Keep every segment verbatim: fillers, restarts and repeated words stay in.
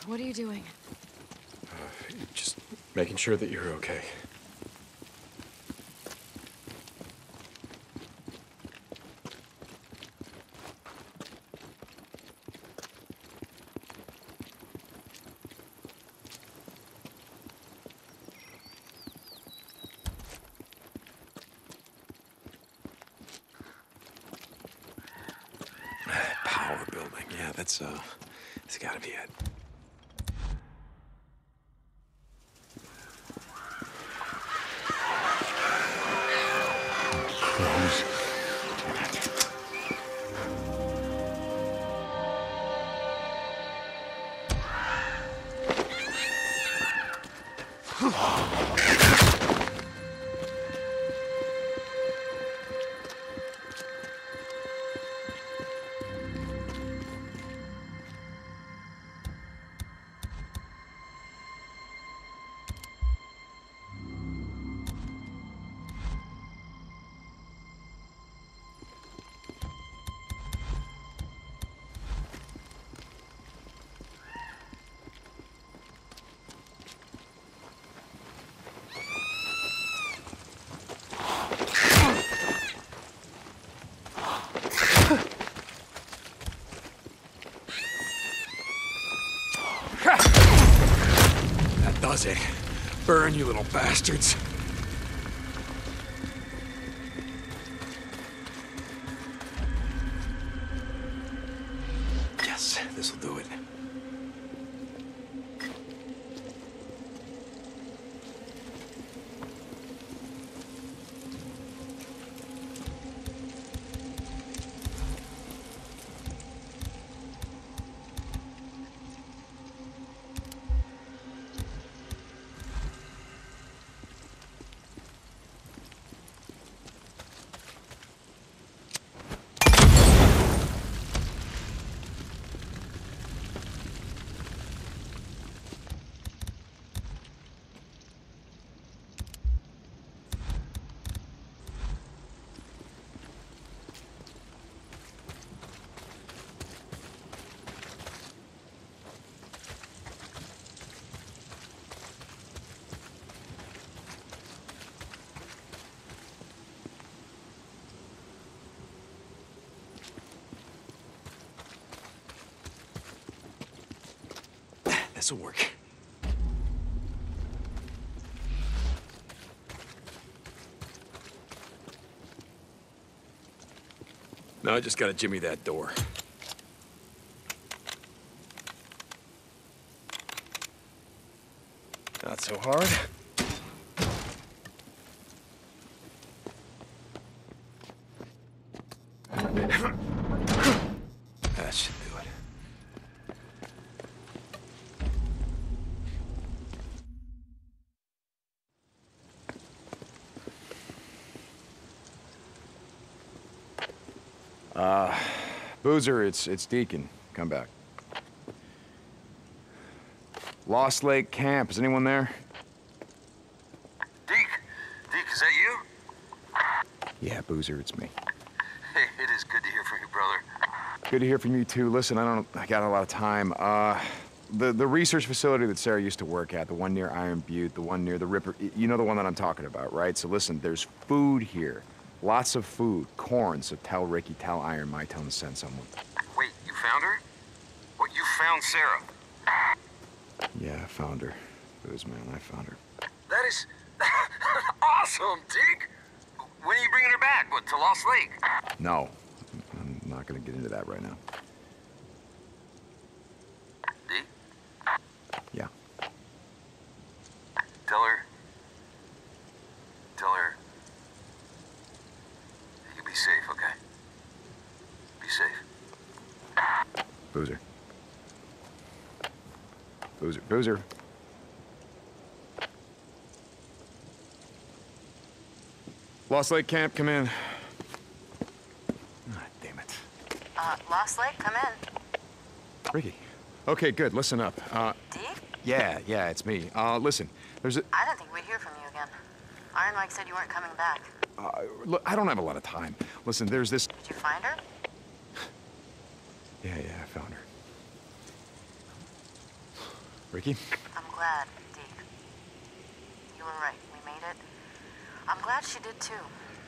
What are you doing? Uh, just making sure that you're okay. Power building. Yeah, that's, uh, that's gotta be it. Close. That does it. Burn, you little bastards. Yes, this'll do it. This'll work. No, I just gotta jimmy that door. Not so hard. That should do it. Uh, Boozer, it's it's Deacon. Come back. Lost Lake Camp. Is anyone there? Deke, Deke, is that you? Yeah, Boozer, it's me. Hey, it is good to hear from you, brother. Good to hear from you too. Listen, I don't. I got a lot of time. Uh, the the research facility that Sarah used to work at, the one near Iron Butte, the one near the Ripper. You know the one that I'm talking about, right? So listen, there's food here. Lots of food, corn, so tell Ricky, tell Iron My Tone to send someone. Wait, you found her? What, you found Sarah? Yeah, I found her. Booze, man, I found her. That is awesome, Deke. When are you bringing her back? What, to Lost Lake? No, I'm not gonna get into that right now. Deke? Yeah. Tell her... Tell her... You be safe, okay? Be safe. Boozer. Boozer, Boozer. Lost Lake Camp, come in. Ah, damn it. Uh, Lost Lake, come in. Ricky. Okay, good, listen up. Uh, Deke? yeah, yeah, it's me. Uh, listen, there's a... I didn't think we'd hear from you again. Iron Mike said you weren't coming back. Uh, look, I don't have a lot of time. Listen, there's this... Did you find her? Yeah, yeah, I found her. Ricky? I'm glad, Deke. You were right. We made it. I'm glad she did too.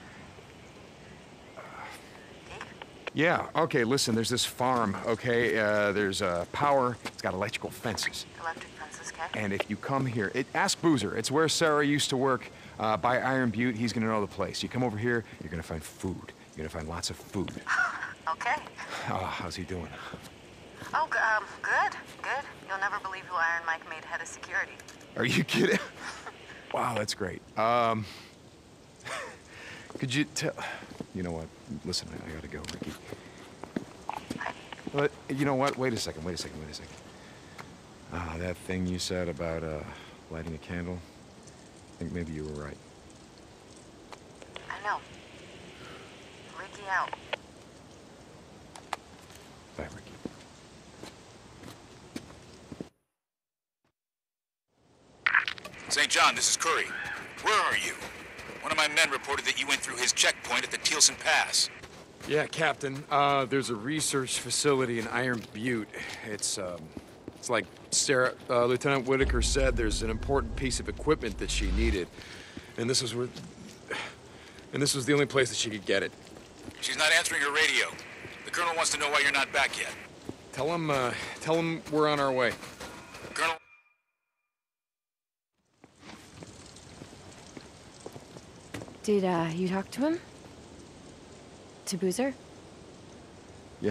Deke? Yeah, okay, listen, there's this farm, okay? Uh, there's uh, power, it's got electrical fences. Electric fences, okay? And if you come here, it, ask Boozer. It's where Sarah used to work uh, by Iron Butte. He's gonna know the place. You come over here, you're gonna find food. You're gonna find lots of food. Okay. Oh, how's he doing? Oh, g- um, good, good. You'll never believe who Iron Mike made head of security. Are you kidding? Wow, that's great. Um, could you tell... You know what? Listen, I, I gotta go, Ricky. Hi. But, you know what? Wait a second, wait a second, wait a second. Ah, that thing you said about, uh, lighting a candle, I think maybe you were right. I know. Ricky out. Bye, Ricky. Saint John, this is Curry. Where are you? One of my men reported that you went through his checkpoint at the Tealson Pass. Yeah, Captain. Uh, there's a research facility in Iron Butte. It's, um, it's like Sarah, uh, Lieutenant Whitaker said, there's an important piece of equipment that she needed. And this was where... And this was the only place that she could get it. She's not answering her radio. The Colonel wants to know why you're not back yet. Tell him, uh, tell him we're on our way. Colonel... Did, uh, you talk to him? To Boozer? Yeah.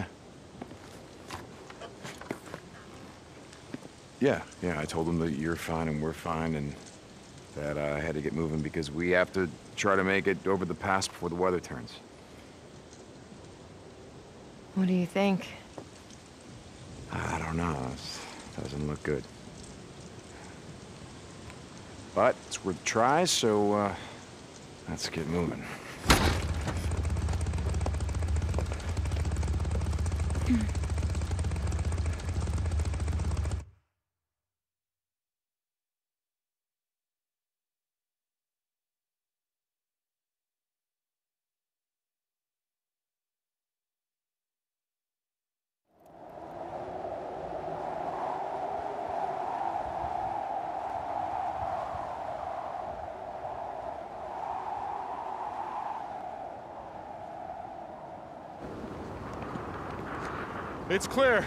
Yeah, yeah, I told him that you're fine and we're fine and that I had to get moving because we have to try to make it over the pass before the weather turns. What do you think? I don't know. It doesn't look good. But it's worth a try, so, uh, let's get moving. It's clear.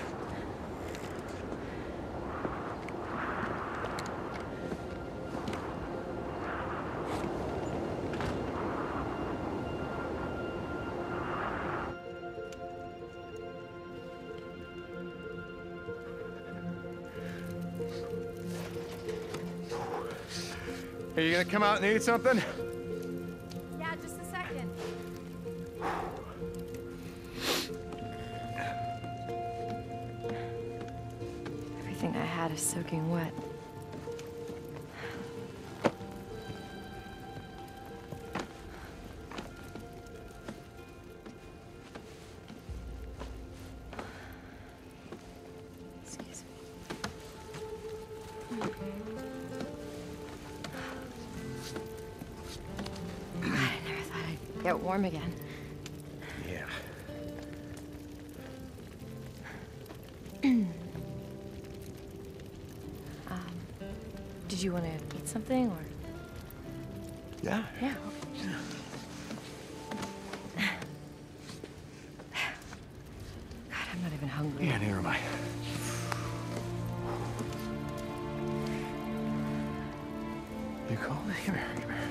Are you gonna come out and eat something? Yeah, just a second. Everything I had is soaking wet. Excuse me. I never thought I'd get warm again. Yeah. Um, did you want to eat something, or? Yeah? Yeah. God, I'm not even hungry. Yeah, neither am I. You cold? Come here, come here.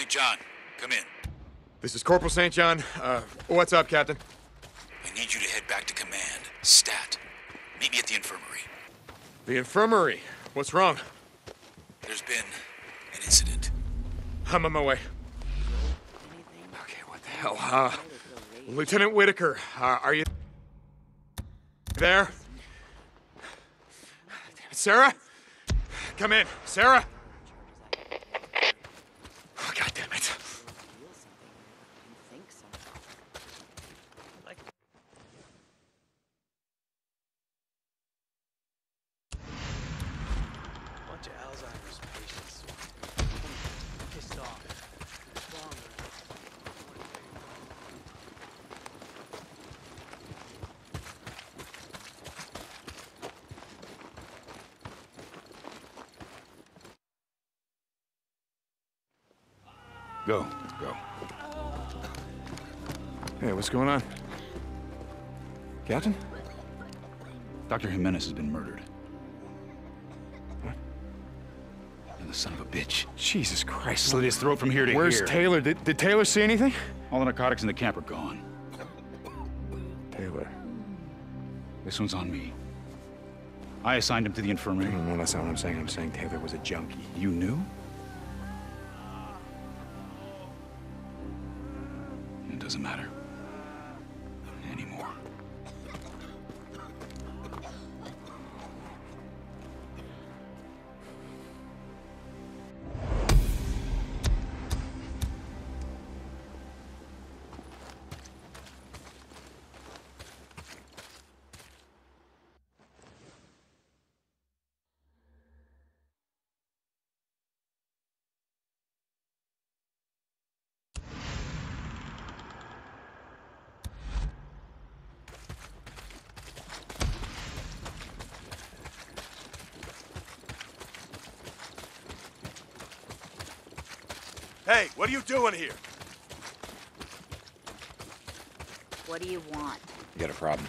Saint John, come in. This is Corporal Saint John. Uh, what's up, Captain? I need you to head back to command. Stat. Meet me at the infirmary. The infirmary. What's wrong? There's been an incident. I'm on my way. Okay, what the hell? Uh, Lieutenant Whitaker, uh, are you there? Sarah? Come in. Sarah? Oh, God damn it. Bunch of Alzheimer's patients. Pissed off. Go. Go. Hey, what's going on? Captain? Doctor Jimenez has been murdered. What? And the son of a bitch. Jesus Christ. Slit his throat from here to Where's here. Taylor? Did, did Taylor see anything? All the narcotics in the camp are gone. Taylor. This one's on me. I assigned him to the infirmary. No, no, that's not what I'm saying. I'm saying Taylor was a junkie. You knew? It doesn't matter. Anymore. Hey, what are you doing here? What do you want? You got a problem?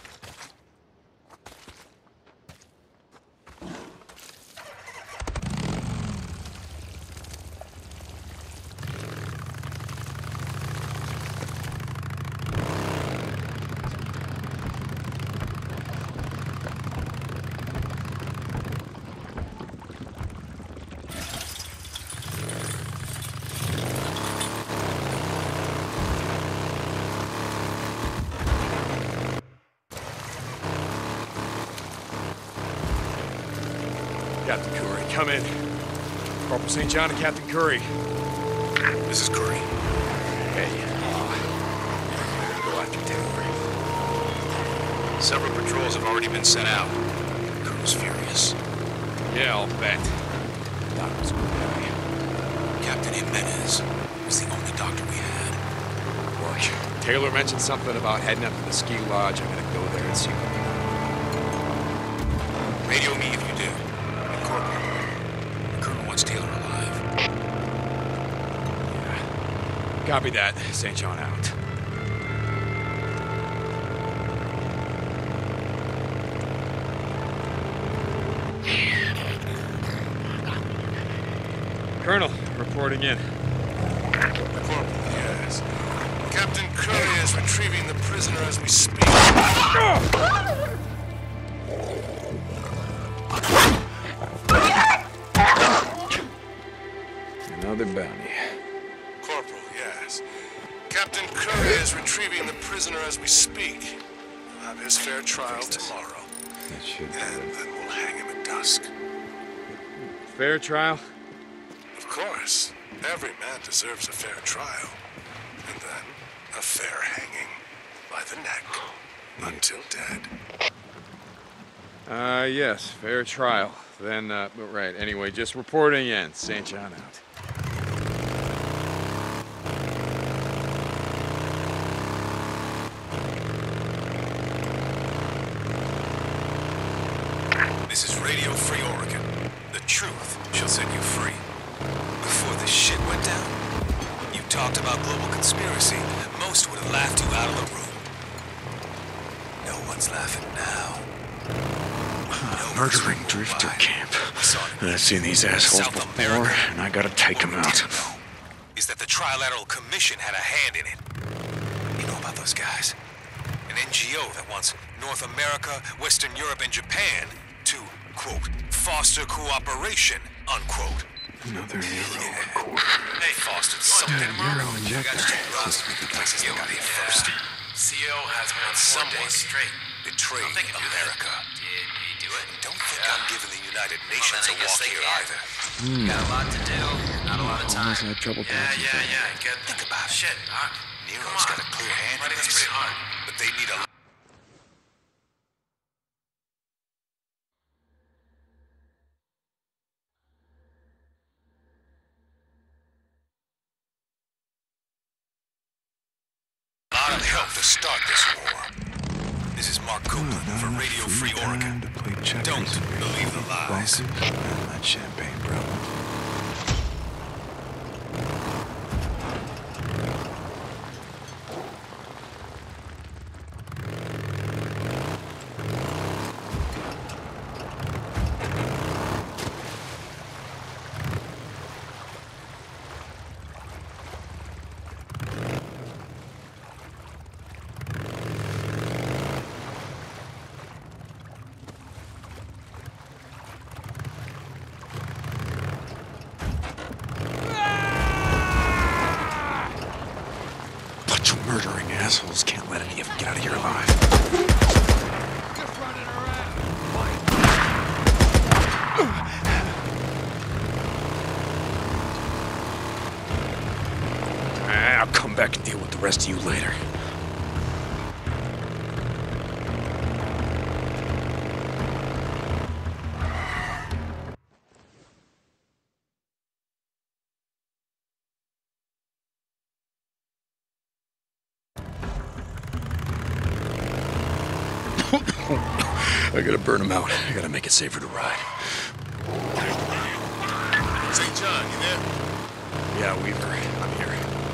Captain Curry, come in. Corporal Saint John and Captain Curry. This is Curry. Hey, uh, go after Taylor. Several patrols have already been sent out. Colonel's furious. Yeah, I'll bet. Thought it was a good guy. Captain Jimenez was the only doctor we had. Look, Taylor mentioned something about heading up to the ski lodge. I'm gonna go there and see what they know. Radio me if you do. And Corporal, the Colonel wants Taylor alive. Yeah. Copy that. Saint John out. Colonel, reporting in. Corporal, yes. Captain Curry is retrieving the prisoner as we speak. Another bounty. Corporal, yes. Captain Curry is retrieving the prisoner as we speak. He'll have his fair trial tomorrow. That should be And it. then we'll hang him at dusk. Fair trial? Of course. Every man deserves a fair trial. And then a fair hanging by the neck until dead. Uh, yes, fair trial. Then, uh, but right, anyway, just reporting in. Saint John out. This is Radio Free Oregon. The truth shall set you free. Before this shit went down, you talked about global conspiracy. Most would have laughed you out of the room. No one's laughing now. No Murdering drifter camp. I've seen these assholes South before, America. and I gotta take them out. Didn't know is that the Trilateral Commission had a hand in it. You know about those guys? An N G O that wants North America, Western Europe, and Japan to, quote, foster cooperation, unquote. Another hero, Yeah. of course. They fostered something. Euro injector. I got you lost with the places that got here first. C O has been on Someone days straight. betrayed I'm thinking America. Did he do it? Don't think Yeah. I'm giving the United Nations then I a guess walk they here can. either. Got a lot to do, not a lot of time. Almost had trouble Yeah, passing yeah, through. yeah. Get Think about it. shit, Doc. Nero's Come on. got a clear hand in Writing is this. pretty hard. But they need a lot of help to start this war. This is Mark Copeland for Radio Free Oregon. Don't believe the lies. That champagne, bro. Bunch of murdering assholes. Can't let any of them get out of here alive. I'll come back and deal with the rest of you later. I gotta burn them out. I gotta make it safer to ride. Saint John, you there? Yeah, Weaver, I'm here.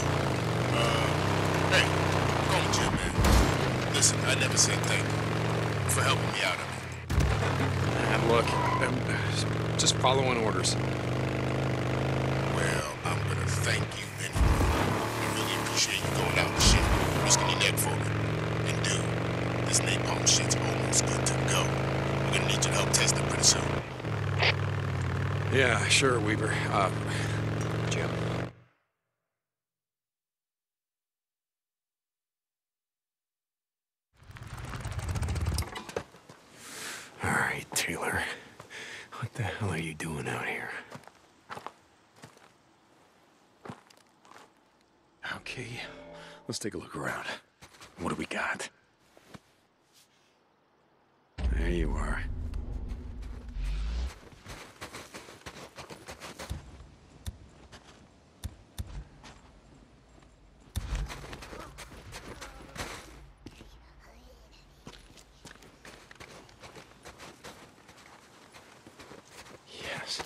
Hey, go with you, man. Listen, I never said thank you for helping me out of it. And look, I'm just following orders. Well, I'm gonna thank you anyway. I really appreciate you going out and shit, risking your neck for me. And dude, this napalm shit's almost good to go. We're gonna need you to help test it pretty soon. Yeah, sure, Weaver. Uh, Jim. All right, Taylor. What the hell are you doing out here? Okay, let's take a look around. What do we got? There you are. Yes.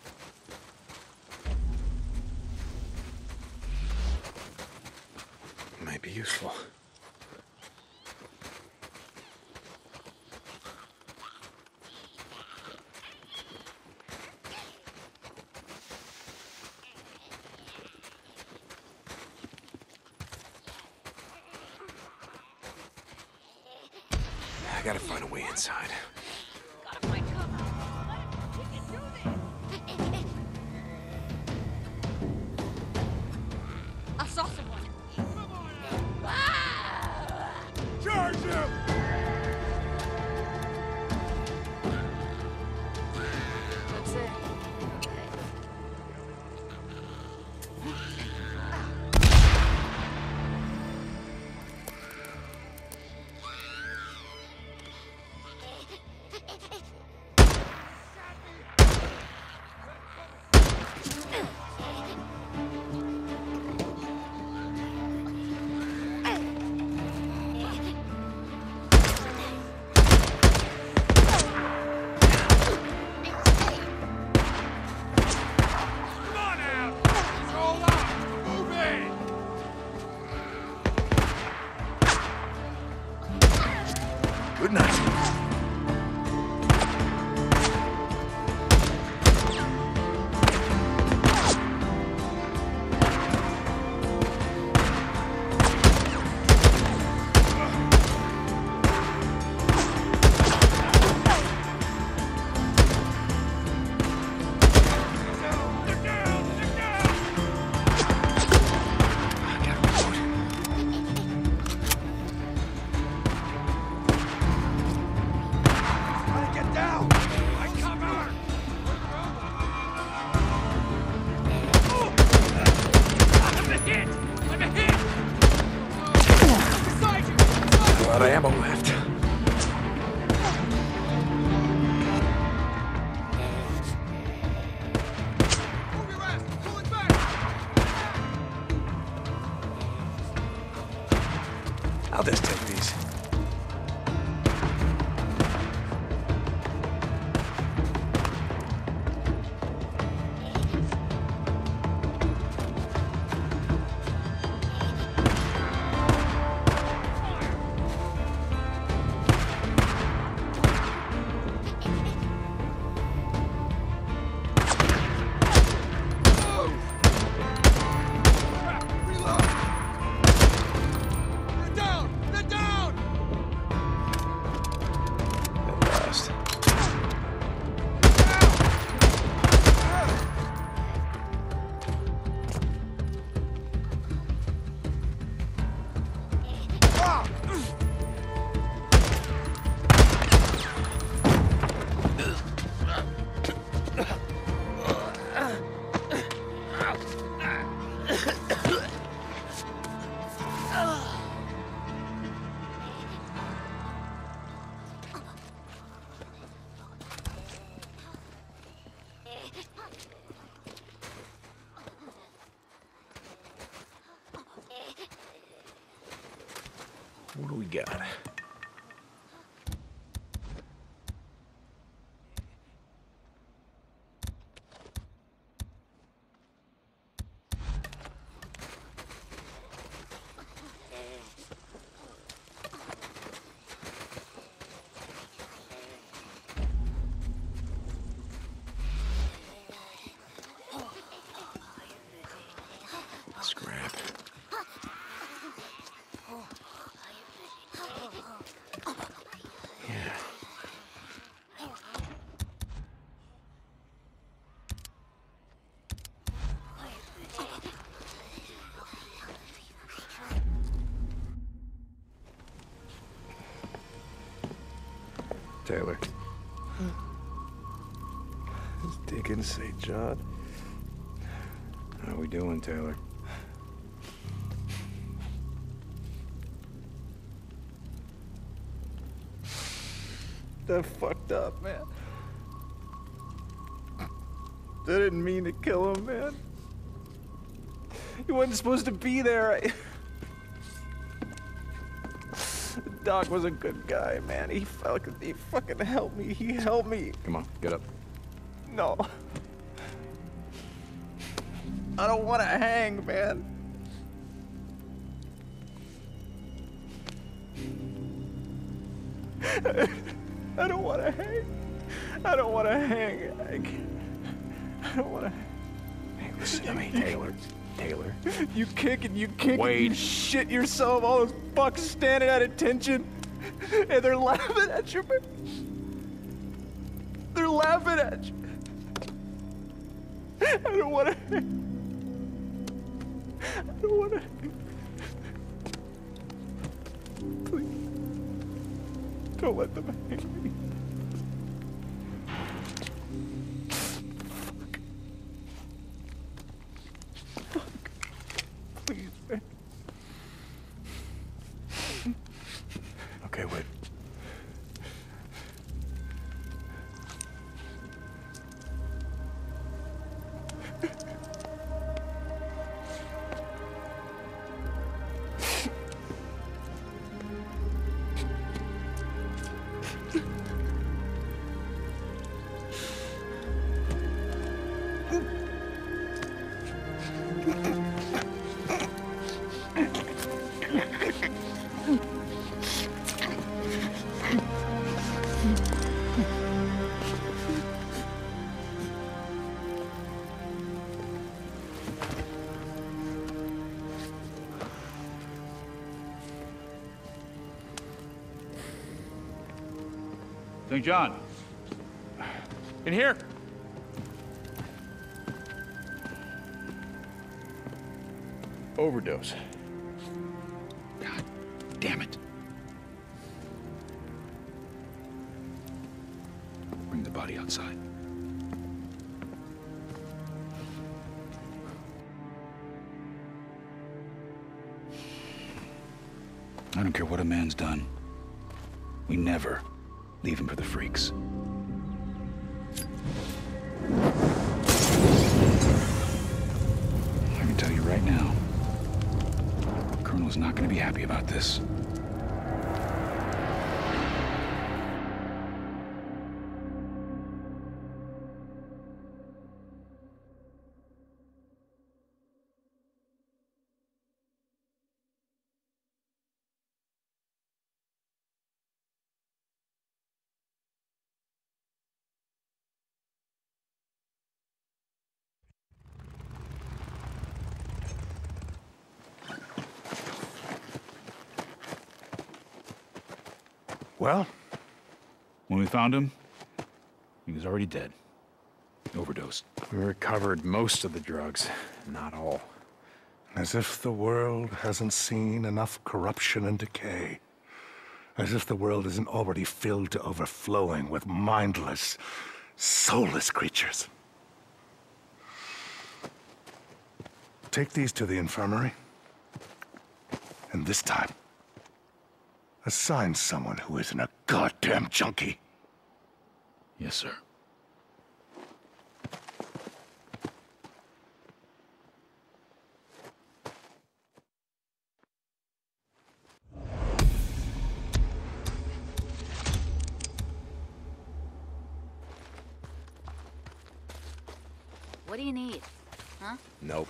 Might be useful. I gotta find a way inside. I saw someone. Charge him! That's it. Good night. Out of ammo left. I'll just take these. What do we got? Scrap. Yeah. Taylor. It's Dickens, Saint John. How we doing, Taylor? That fucked up, man. I didn't mean to kill him, man. He wasn't supposed to be there. I... Doc was a good guy, man. He felt, he fucking helped me. He helped me. Come on, get up. No. I don't want to hang, man. I don't want to hang. I don't want to hang. I, can't. I don't want to. Hey, listen to me, Taylor. Taylor. You kick and you kick Wait. and you shit yourself. All those fucks standing at attention, and they're laughing at you. They're laughing at you. I don't want to hang. I don't want to hang. Please. Don't let them hang me. Fuck. Fuck. Please, man. Okay, wait. Saint John. In here. Overdose. God damn it. Bring the body outside. I don't care what a man's done. We never leave him for the freaks. I can tell you right now, the Colonel's not going to be happy about this. Well? When we found him, he was already dead. Overdosed. We recovered most of the drugs, not all. As if the world hasn't seen enough corruption and decay. As if the world isn't already filled to overflowing with mindless, soulless creatures. Take these to the infirmary. And this time, assign someone who isn't a goddamn junkie. Yes, sir. What do you need? Huh? Nope.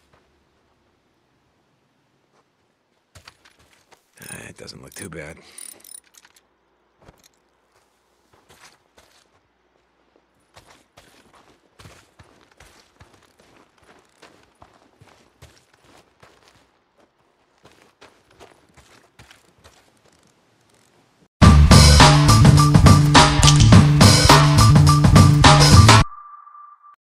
Uh, it doesn't look too bad.